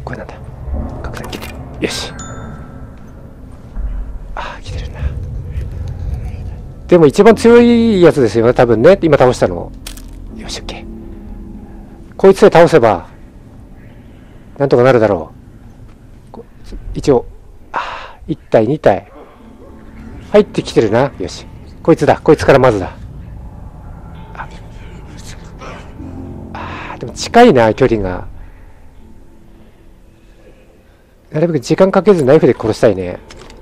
これなんだ。拡散切る。よし。ああ、来てるな。でも一番強いやつですよね、多分ね。今倒したの。よし、オッケー。こいつで倒せば、なんとかなるだろう。一応、1体、2体。入ってきてるな。よし。こいつだ。こいつからまずだ。でも近いな、距離が。なるべく時間かけずナイフで殺したいね。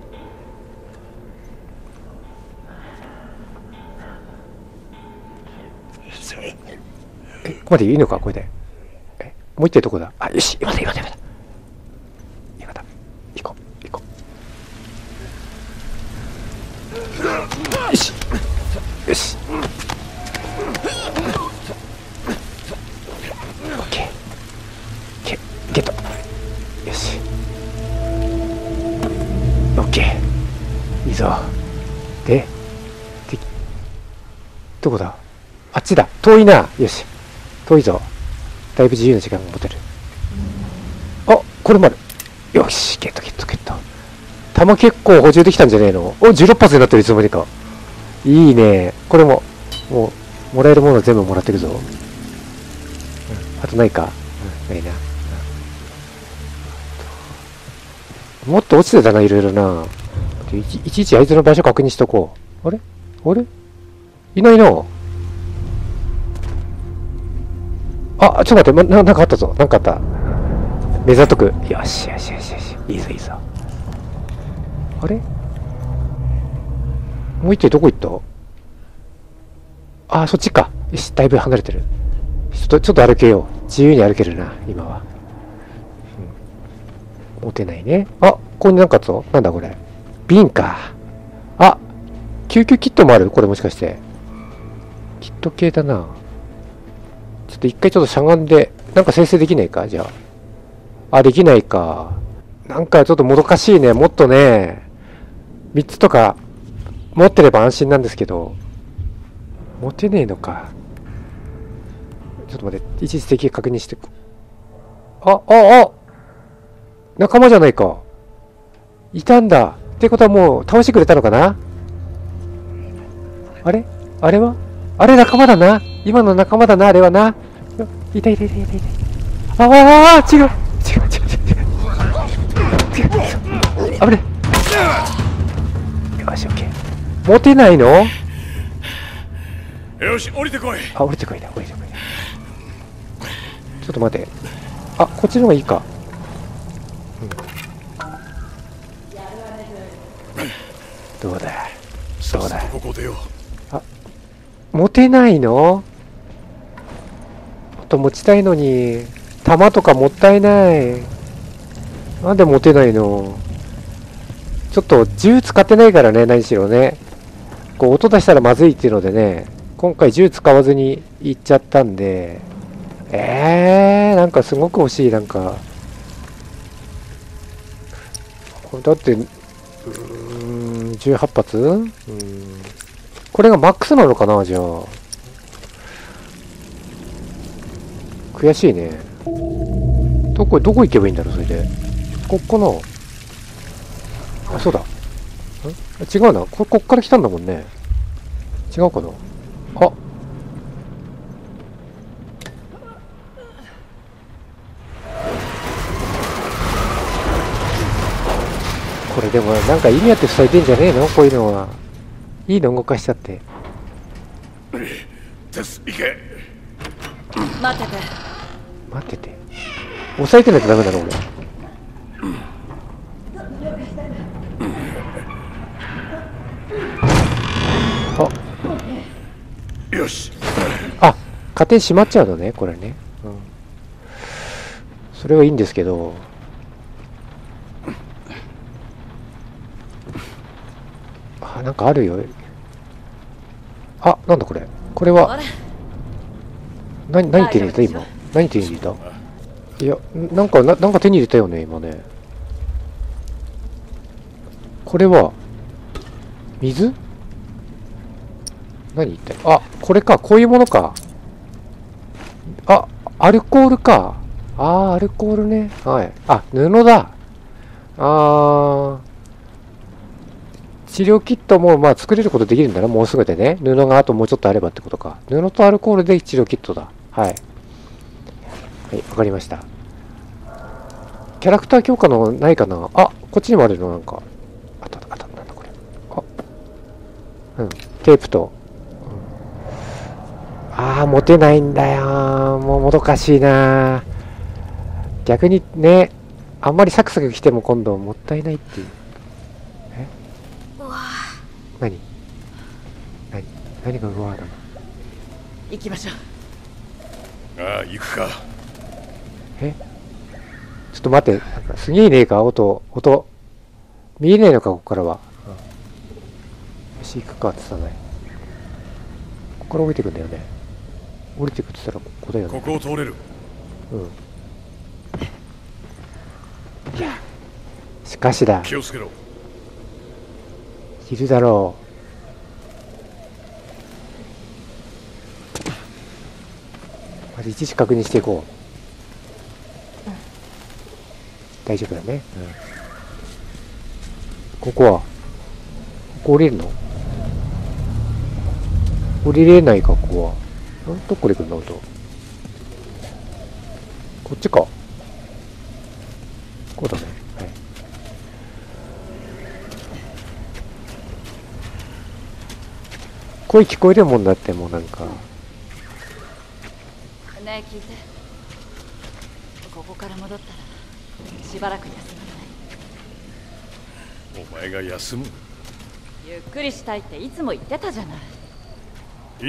ここまでいいのか、これで。もう一体どこだ。よし、今だ。今だ。行こう。よし。よし。オッケー。ゲット。よし。オッケー。いいぞ。で、どこだ。あっちだ。遠いな。よし。遠いぞ。だいぶ自由な時間が持てる。あ、これもある。よし、ゲット。弾結構補充できたんじゃねえの。16発になってる、いつの間にか。いいね。これも、もう、もらえるもの全部もらってるぞ。あとないか。ないな。もっと落ちてたな、いろいろな。いちいちあいつの場所確認しとこう。あれいないな。ちょっと待って、なんかあったぞ。なんかあった。目ざとく。よし。いいぞ。あれもう一体どこ行った？そっちか。よし、だいぶ離れてる。ちょっと歩けよう。自由に歩けるな、今は。持てないね。ここになんかあったぞ。なんだこれ。瓶か。救急キットもある？これもしかして。キット系だな。ちょっと一回ちょっとしゃがんで、なんか生成できないかじゃあ。できないか。なんかちょっともどかしいね。もっとね、3つとか持ってれば安心なんですけど、持てねえのか。ちょっと待って、一時的に確認して。仲間じゃないか。いたんだ。ってことはもう倒してくれたのかな。あれはあれ仲間だな。今の仲間だな、あれはな。いた。違う。違う。危ね。よし、オッケー。持てないの？ よし、降りてこい。 降りてこい。ちょっと待て。こっちの方がいいか。どうだ。 ここ出よう。 持てないの？もっと持ちたいのに。弾とかもったいない。なんで持てないの？ちょっと銃使ってないからね、何しろね。こう音出したらまずいっていうのでね、今回銃使わずに行っちゃったんで、なんかすごく欲しい、なんか。だって、18発？これがマックスなのかな、じゃあ。悔しいね。どこ行けばいいんだろう、それで。こっかな。そうだ。違うな。こっから来たんだもんね。違うかな。これでもなんか意味あって塞いでんじゃねえの？こういうのは。いいの動かしちゃって。 行け。 待ってて。押さえてないとダメだろ、 俺。よし。 勝手に閉まっちゃうのね、これね。それはいいんですけど。なんかあるよ。なんだこれ。これは。何手に入れた今。何手に入れた？いや、なんか手に入れたよね、今ね。これは、水？何言って。これか、こういうものか。アルコールか。 あー、アルコールね。はい。あ、布だ。治療キットもまあ作れることできるんだな、もうすぐでね。布があともうちょっとあればってことか。布とアルコールで治療キットだ。はい。はい、わかりました。キャラクター強化のないかなあ、こっちにもあるのなんか。あった、なんだこれ。あ、うん。テープと。持てないんだよ。もうもどかしいな。逆にね、あんまりサクサク来ても今度もったいないっていう。何がうわーだな。 行きましょう。 ああ、行くか。 ちょっと待って、なんかすげえねえか、音。見えねえのか、ここからは。よし、行くかって言ったね。ここから降りてくんだよね。降りてくって言ったらここだよね。 ここを通れる。 うん。しかしだ。 気をつけろ。 いるだろう。まず位置確認していこう。大丈夫だね。ここ降りるの？降りれないか、ここは。どこで来るの？音。こっちか。こうだね。はい。声聞こえるもんだって、もうなんか。 ねえ、聞いて。ここから戻ったらしばらく休まない？ お前が休む？ ゆっくりしたいっていつも言ってたじゃない。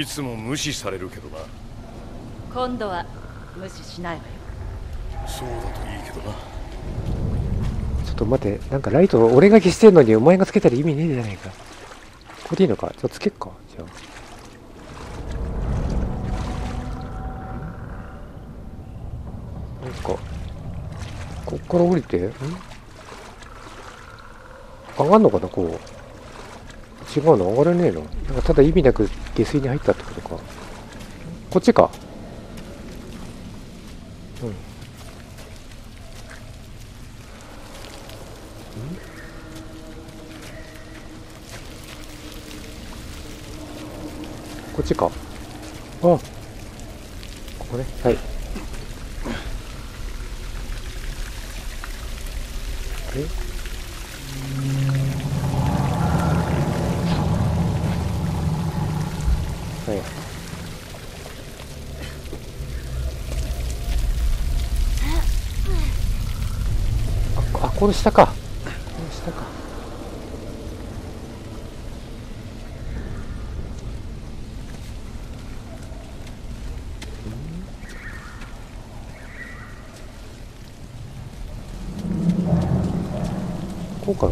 いつも無視されるけどな。 今度は無視しないわよ。 そうだといいけどな。 ちょっと待って、なんかライト俺が消してんのにお前がつけたら意味ねえじゃないか。これでいいのか？じゃあつけっか。じゃあ。なんか、こっから降りて、上がんのかな、こう。違うの？上がれねえの？なんかただ意味なく下水に入ったってことか。こっちか。こっちか。ここね。はい。はい。この下か。この下か。こうかな。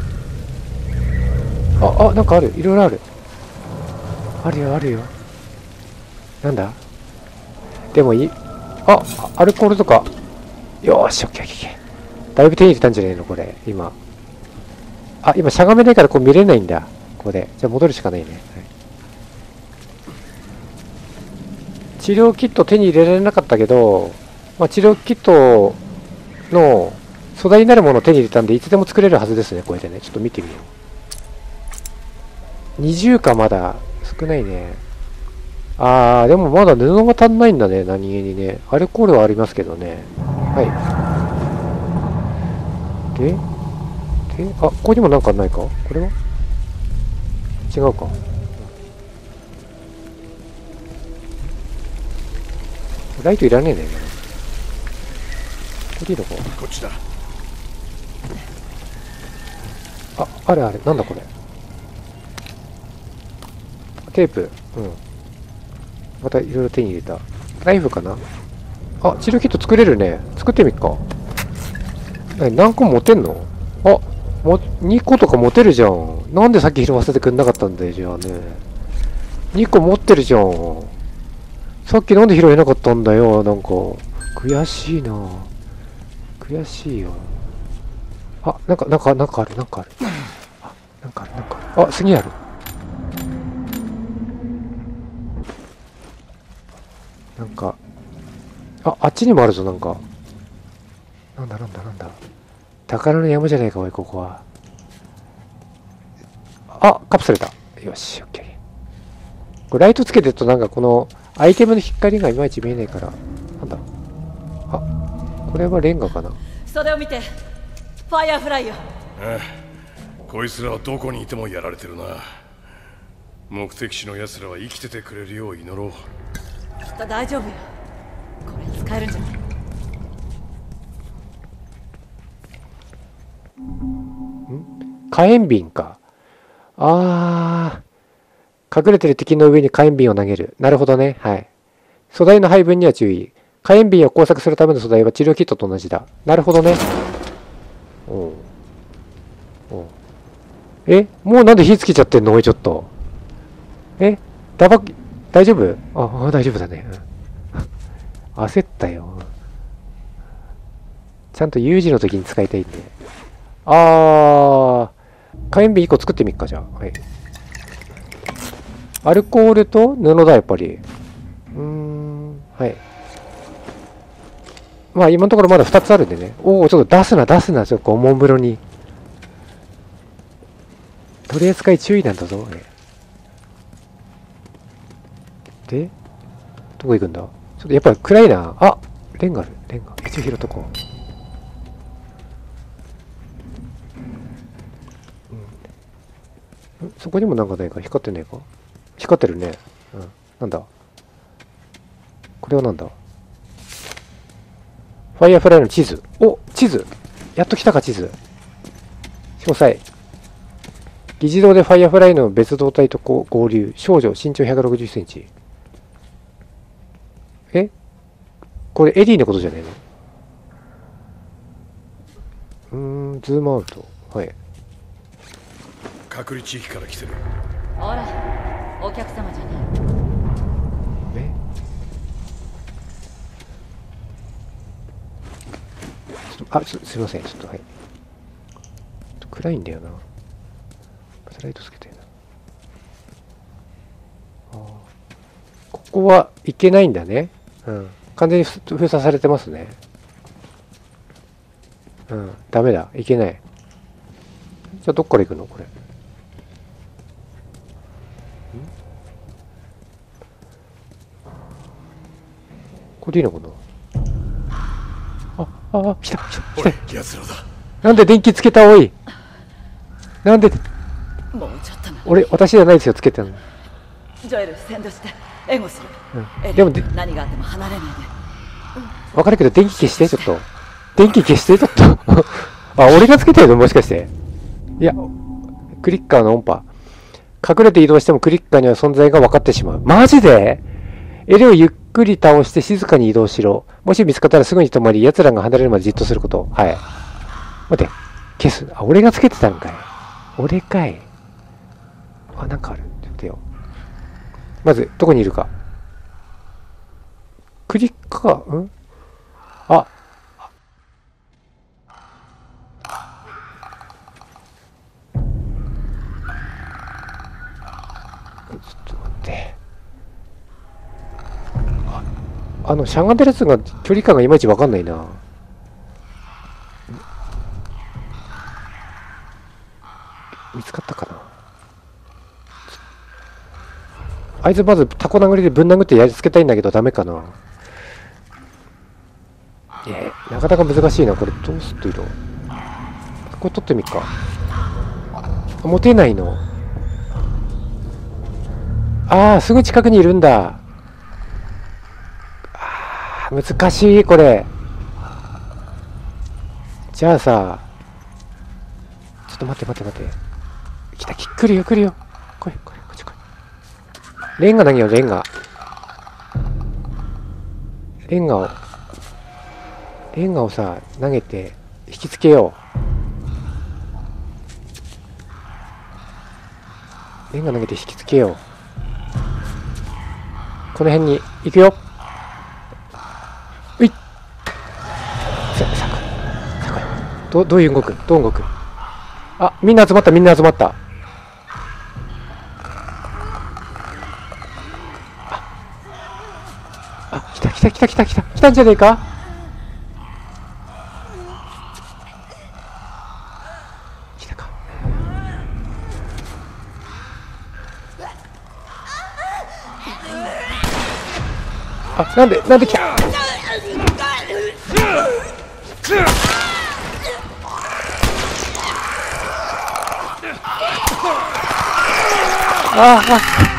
なんかある。いろいろある。あるよ。なんだ？でもアルコールとか。よーし、オッケー。だいぶ手に入れたんじゃねえのこれ、今。今しゃがめないからこう見れないんだ。ここで。じゃあ戻るしかないね。はい、治療キット手に入れられなかったけど、治療キットの素材になるものを手に入れたんで、いつでも作れるはずですね、こうやってね。ちょっと見てみよう。20か、まだ。少ないね。でもまだ布が足んないんだね、何気にね。アルコールはありますけどね。はい。で、ここにもなんかないか？これは違うか。ライトいらねえね。これいいのか？ こっちだ。 あれ。なんだこれ。テープ。またいろいろ手に入れた。ナイフかな？治療キット作れるね。作ってみっか。何個持てんの？2個とか持てるじゃん。なんでさっき拾わせてくんなかったんだよ、じゃあね。2個持ってるじゃん。さっきなんで拾えなかったんだよ、なんか。悔しいな。悔しいよ。なんかある。なんかある。次ある。なんか、あっちにもあるぞ、なんか。 なんだなんだなんだ。宝の山じゃないか、おい、ここは。あ、カプセルだ。よし、オッケー。これライトつけてるとなんかこのアイテムの光がいまいち見えないから。なんだ。あ、これはレンガかな。 袖を見て。ファイアーフライよ。 ああ、こいつらはどこにいてもやられてるな。目的地の奴らは生きててくれるよう祈ろう。 きっと大丈夫よ。これ使えるんじゃない？ 火炎瓶か。あー、隠れてる敵の上に火炎瓶を投げる。なるほどね。はい。素材の配分には注意。火炎瓶を工作するための素材は治療キットと同じだ。なるほどね。おう。おう。え、もうなんで火つけちゃってんの？おい、ちょっと。え、大丈夫？あ、大丈夫だね。うん、焦ったよ。ちゃんと有事の時に使いたいんで。火炎瓶1個作ってみっか、じゃあ。はい。アルコールと布だ、やっぱり。はい。まあ、今のところまだ2つあるんでね。おお、ちょっと出すな、ちょっとおもむろに。取り扱い注意なんだぞ。で、どこ行くんだ？ちょっとやっぱり暗いな。あ、レンガある。レンガ。一応拾っとこう。そこにもなんかないか？光ってねえか？光ってるね。なんだ？これはなんだ？ファイアフライの地図。お、地図。やっと来たか、地図。詳細。議事堂でファイアフライの別動隊と合流。少女、身長160センチ。これエリーのことじゃねえの？ズームアウト。はい。 隔離地域から来てる。 ほら、お客様じゃない。 すいません。ちょっと、はい。ちょっと暗いんだよな。ライトつけてるな。ここは行けないんだね。完全に封鎖されてますね。ダメだ。行けない。じゃあどっから行くのこれ。これでいいのかな。来た。 奴らだ。 なんで電気つけた？おい。なんで。 もうちょっとな。 私じゃないですよ、つけてるの。 ジョエル、先導して。援護する。 でも何があっても離れないで。 わかるけど、電気消して、ちょっと。電気消して、ちょっと。俺がつけてるのもしかして。いや、クリッカーの音波。隠れて移動してもクリッカーには存在が分かってしまう。マジで？L をゆっくり倒して静かに移動しろ。もし見つかったらすぐに止まり、奴らが離れるまでじっとすること。はい。待って。消す。俺がつけてたんかい。俺かい。なんかある。ちょっとよ。まず、どこにいるか。クリッカー、ちょっと待って。しゃがんでるやつが距離感がいまいちわかんないな。見つかったかな。あいつまずタコ殴りでぶん殴ってやりつけたいんだけどダメかな。なかなか難しいな。これどうすっといろ。これ取ってみっか。持てないの。すぐ近くにいるんだ。難しい、これ。じゃあさ、ちょっと待って。来た、来るよ。来い、こっち来い。レンガ投げよ、レンガをさ、投げて、引きつけよう。レンガ投げて引きつけよう。この辺に、行くよ。ういっ。どう動く？みんな集まった。来たんじゃねえか？ あ、なんで来た。ああ。